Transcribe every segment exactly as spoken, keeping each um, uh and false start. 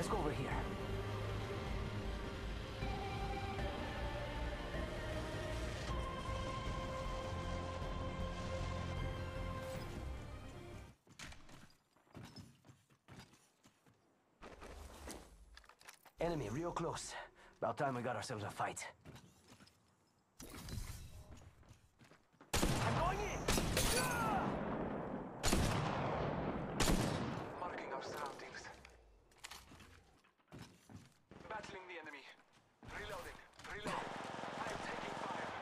Let's go over here. Enemy real close. About time we got ourselves a fight. I'm going in! Marking our surroundings. Battling the enemy. Reloading. Reloading. I am taking fire.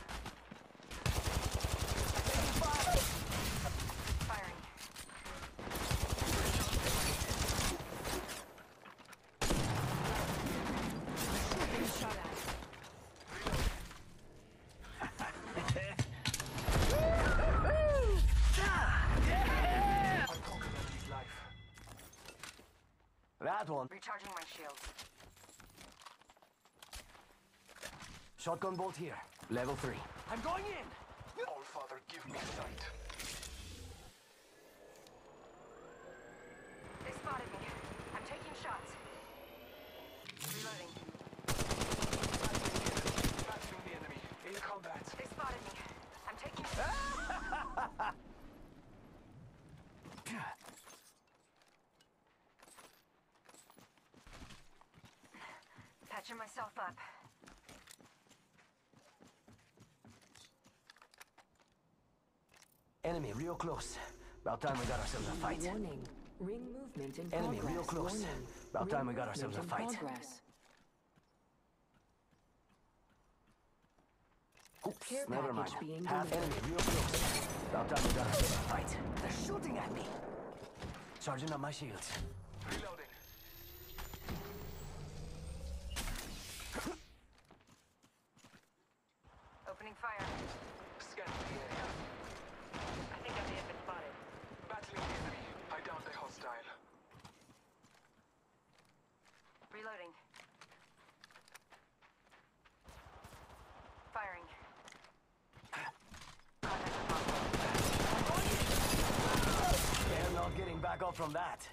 Taking fire! Firing. Being shot at. I conquered Enemy's life. That one. Recharging my shields. Shotgun bolt here. Level three. I'm going in! All Father, give me sight. They spotted me. I'm taking shots. Reloading. Battling the enemy. In combat. They spotted me. I'm taking Patching myself up. Enemy real close. About time we got ourselves a fight. Warning. Ring movement in Enemy progress. real close. Warning. About time we Ring got ourselves a movement in fight. progress. Oops, Care never package mind. being Half delivered. enemy real close. About time we got ourselves a fight. They're shooting at me. Charging up my shields. Reloading. Opening fire. Scanning the area. I think I may have been spotted. Battling the enemy. I downed a hostile. Reloading. Firing. They're not getting back up from that.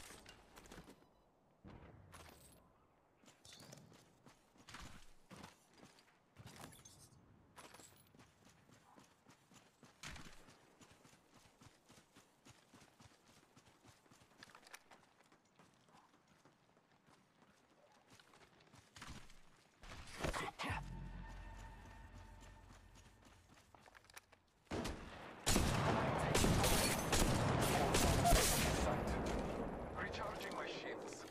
Recharging my shields.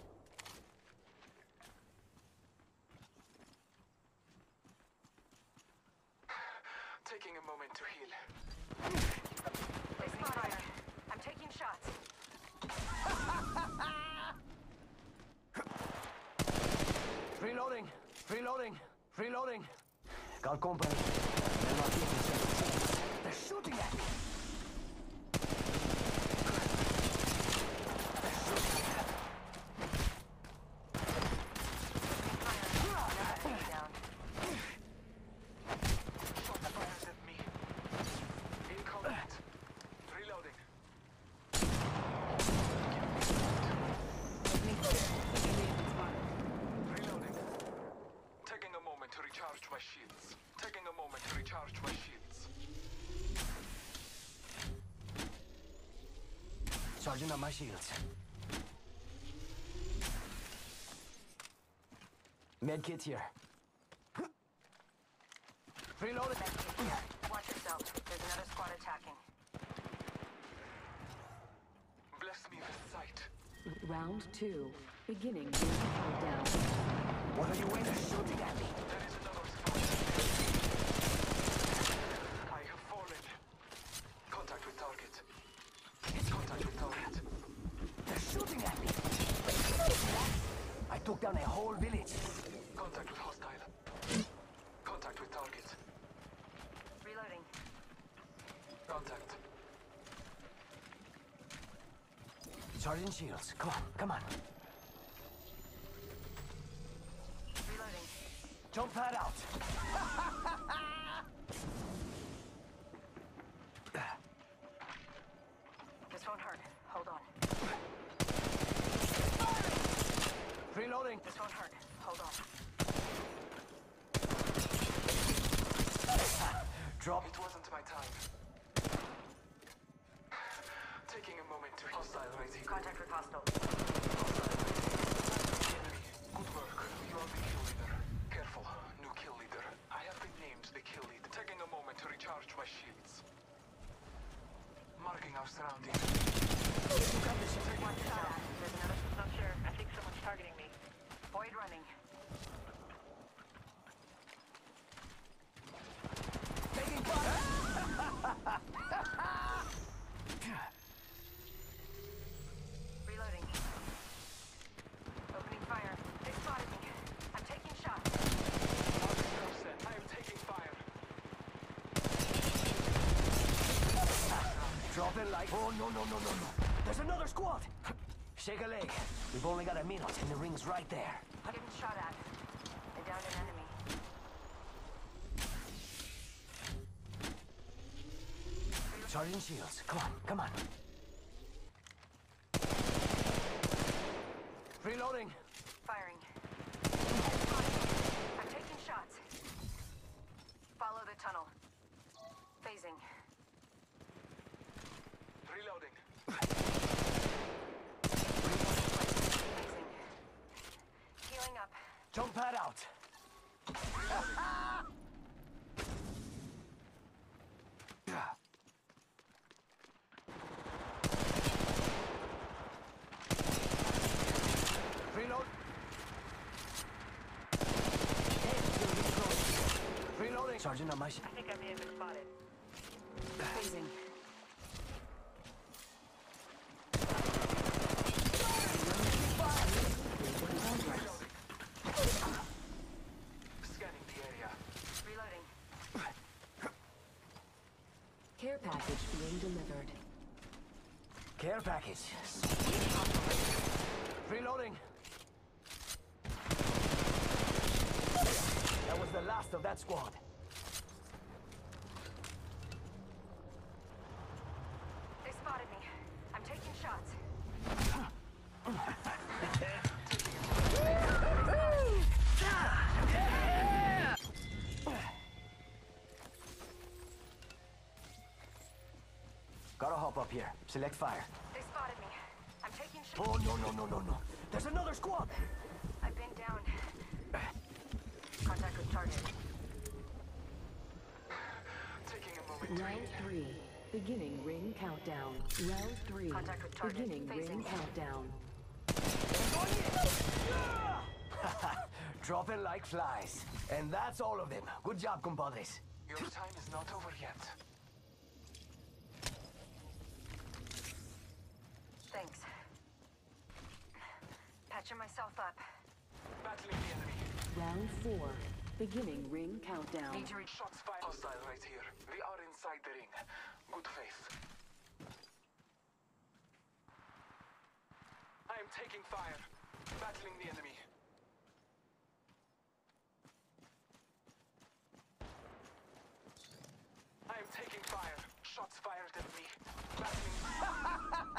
Taking a moment to heal. They spotted me. I'm taking shots. Reloading. Reloading. Reloading. Got company. They're not getting shot. They're shooting at me. Enemy down. Shot fires at me. In combat. Reloading. Reloading. Taking a moment to recharge my shields. Taking a moment to recharge my shields. Charging up my shields. Medkit here. Reloading. Medkit here. Watch yourself. There's another squad attacking. Bless me with sight. Round two. Beginning the countdown. What are you waiting? They're shooting at me. There is another squad. I have fallen. Contact with target. Contact with target. They're shooting at me. I took down a whole village. Contact with hostile. Contact with target. Reloading. Contact. Charging shields. Come on, come on. Reloading. Jump pad out. This won't hurt. Hold on. Reloading. This won't hurt. Hold on. Drop. It wasn't my time. Taking a moment to hostile right here. Contact with hostile. Enemy. Good work. You are the kill leader. Careful. New kill leader. I have been named the kill leader. Taking a moment to recharge my shields. Marking our surroundings. One shot at. There's another. Not sure. I think someone's targeting me. Void running. Taking fire. Reloading. Opening fire. They spotted me. I'm taking shots. I am taking fire. Drop in like. Oh, no, no, no, no, no. There's another squad. Shake a leg. We've only got a minute, and the ring's right there. Getting shot at. They downed an enemy. Charging shields. Come on, come on. Reloading. Firing. I'm taking shots. Follow the tunnel. Phasing. Reloading. Phasing. Healing up. Jump pad out. Reload. Reloading. Sergeant, on my sh- I think I may have been spotted. Phasing. Scanning the area. Reloading. Care package being delivered. Care package. Reloading. That was the last of that squad. They spotted me. I'm taking shots. Gotta hop up here. Select fire. They spotted me. I'm taking shots. Oh, no, no, no, no, no. There's another squad. I've been down. Contact with target. Taking a moment to Round three. Beginning ring countdown. Round three. Contact with target. Beginning ring Phasing. countdown. Dropping like flies. And that's all of them. Good job, compadres. Your time is not over yet. Thanks. Patching myself up. Battling the enemy. Round four. Beginning ring countdown. Need to reach. Shots fired. Hostile right here. We are inside the ring. Good faith. I am taking fire. Battling the enemy. I am taking fire. Shots fired at me. Battling.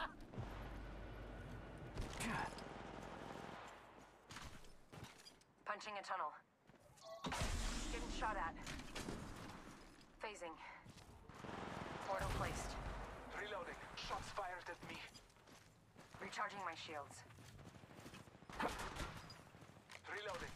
Punching a tunnel. Getting shot at. Phasing. Portal placed. Reloading. Shots fired at me. Recharging my shields. Reloading.